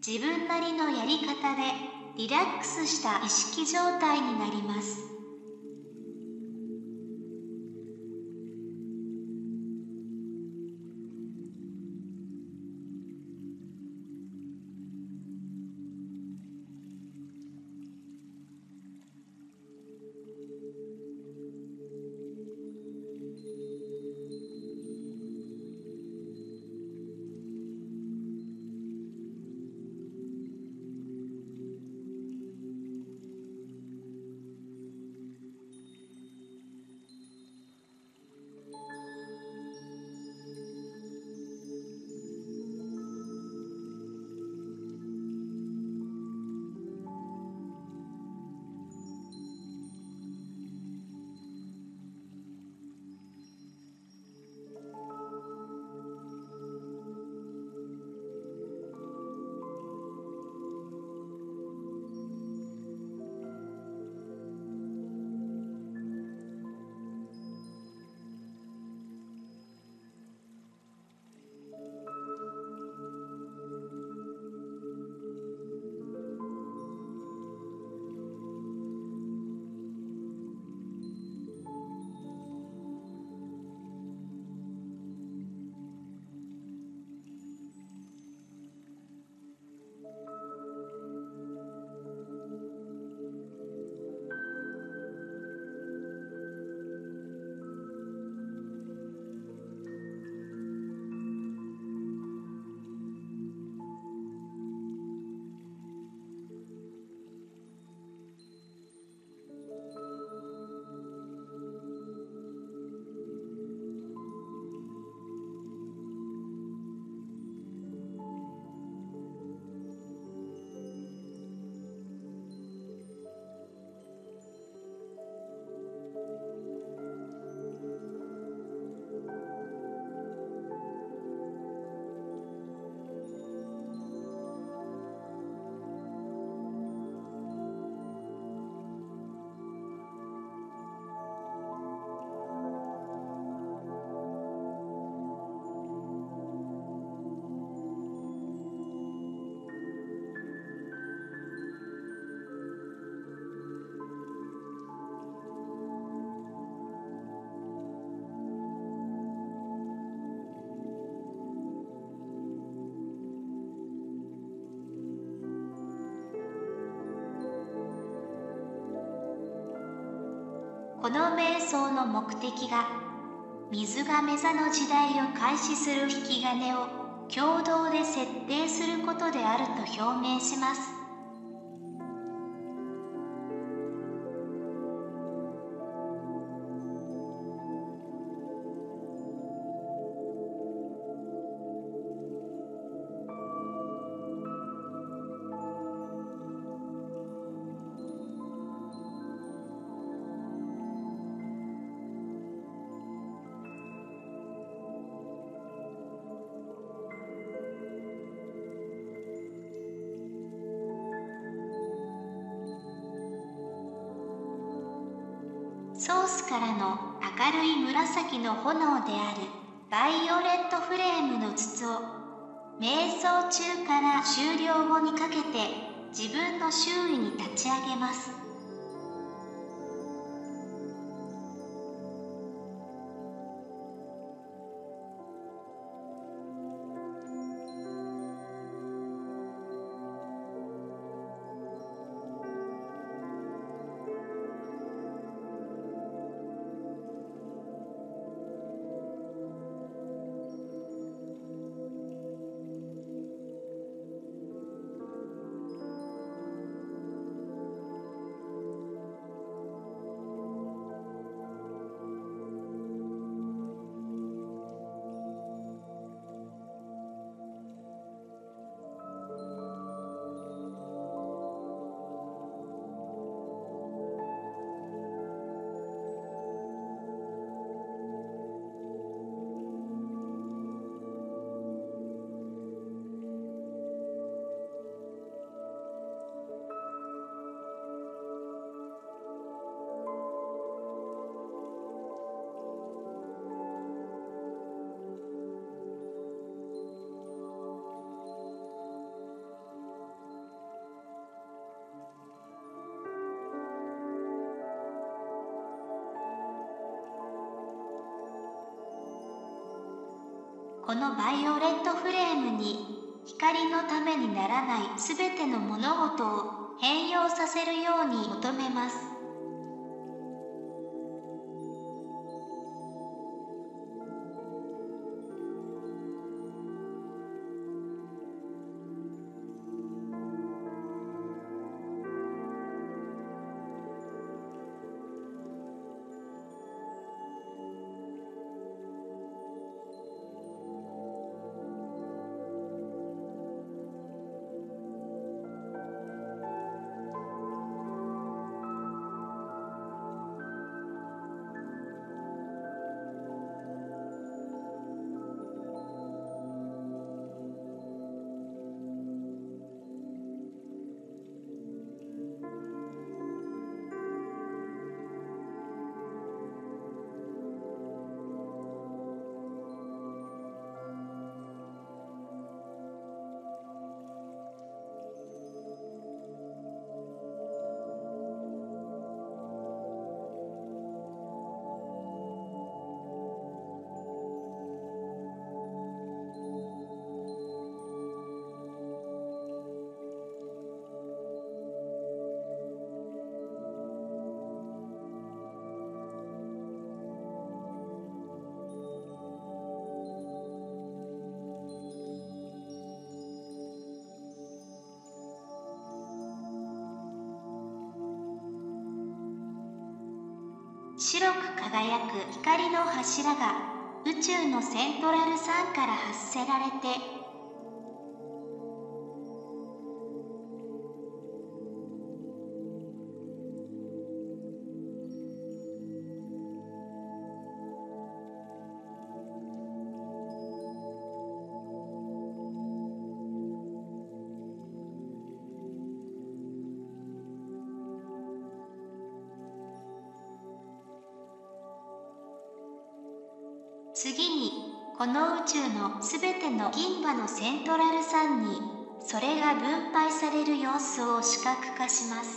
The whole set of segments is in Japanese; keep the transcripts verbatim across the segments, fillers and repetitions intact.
自分なりのやり方でリラックスした意識状態になります。この瞑想の目的が、水亀座の時代を開始する引き金を共同で設定することであると表明します。ソースからの明るい紫の炎であるバイオレットフレームの筒を瞑想中から終了後にかけて自分の周囲に立ち上げます。 このバイオレットフレームに光のためにならないすべての物事を変容させるように求めます。白く輝く光の柱が宇宙のセントラルサンから発せられて、次にこの宇宙のすべての銀河のセントラルサンにそれが分配される様子を視覚化します。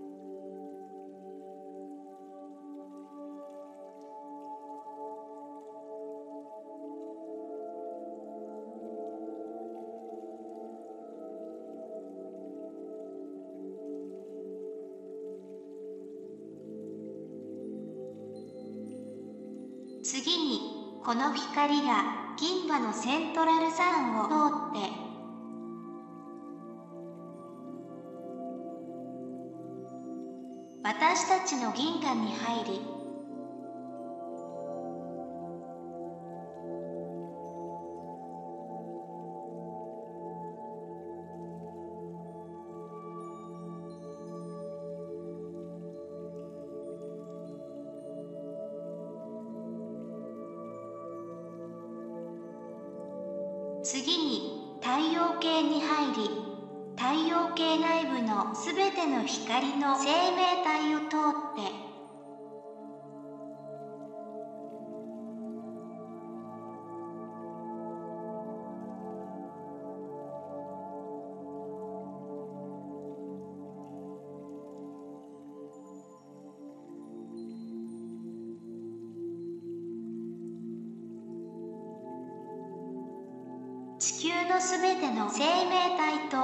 次にこの光が銀河のセントラルサンを通って私たちの銀河に入り、次に太陽系に入り、太陽系内部のすべての光の生命体を通って地球のすべての生命体と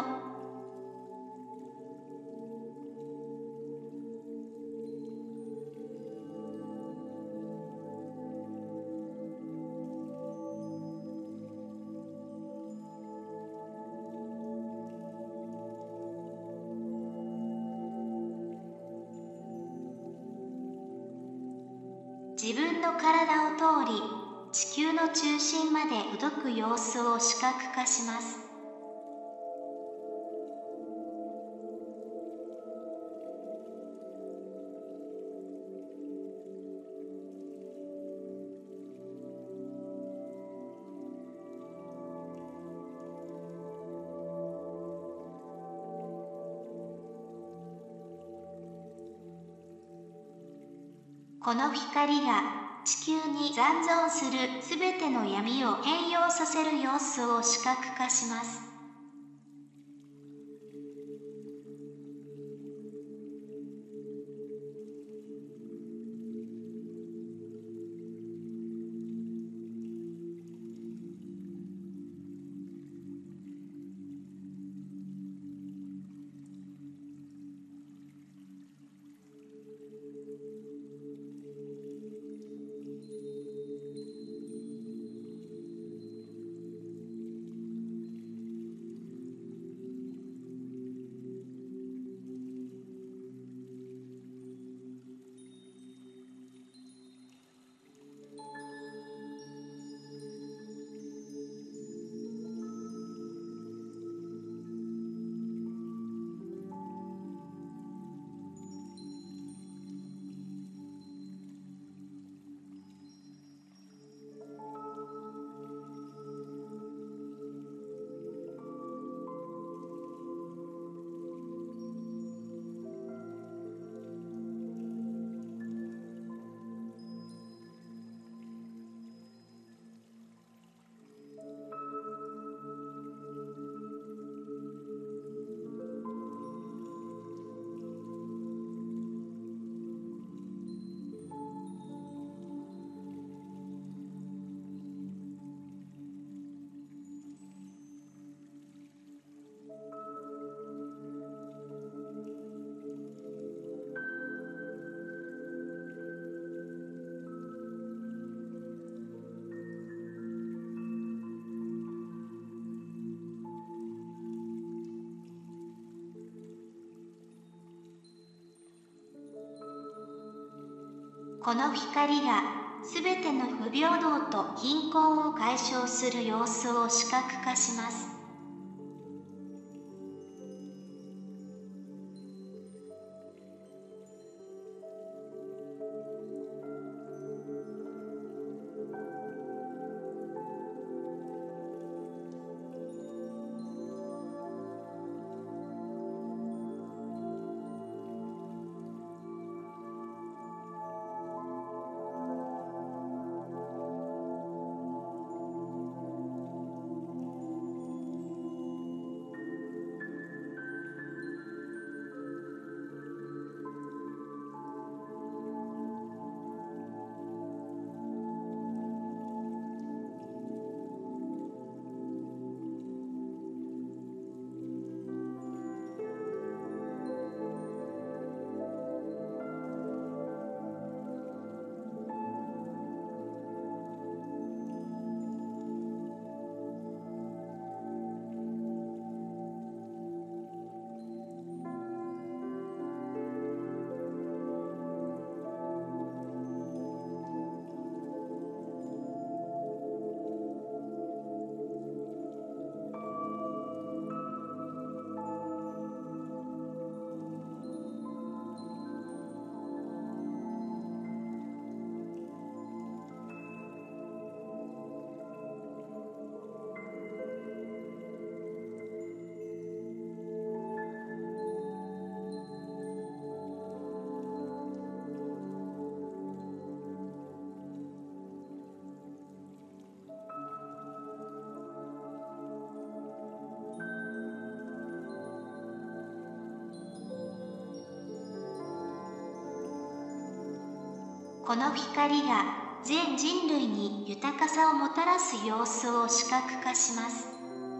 自分の体を通り地球の中心まで届く様子を視覚化します。この光が地球に残存するすべての闇を変容させる様子を視覚化します。 この光がすべての不平等と貧困を解消する様子を視覚化します。この光が全人類に豊かさをもたらす様子を視覚化します。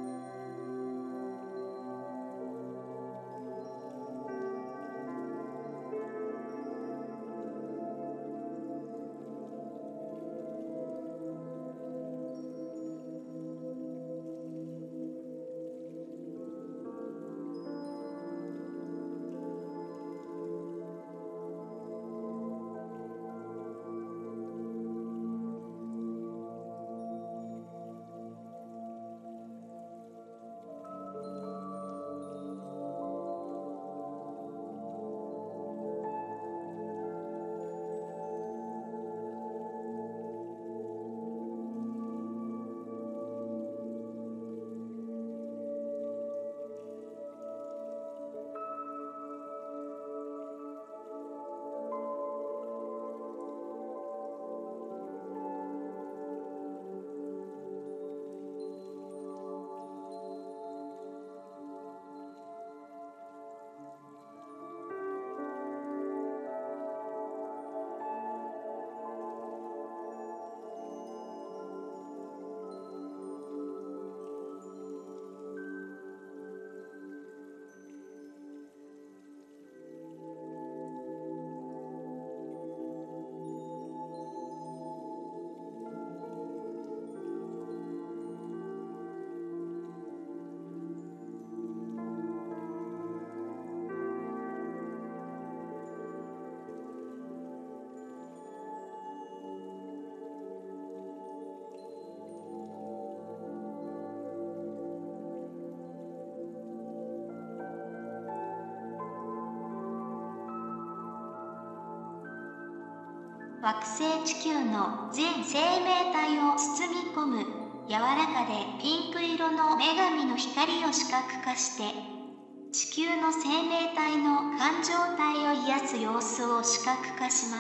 惑星地球の全生命体を包み込む柔らかでピンク色の女神の光を視覚化して、地球の生命体の感情体を癒す様子を視覚化します。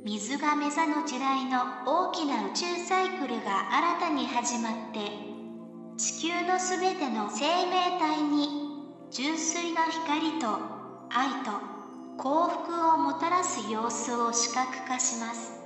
水亀座の時代の大きな宇宙サイクルが新たに始まって、地球のすべての生命体に純粋な光と愛と幸福をもたらす様子を視覚化します。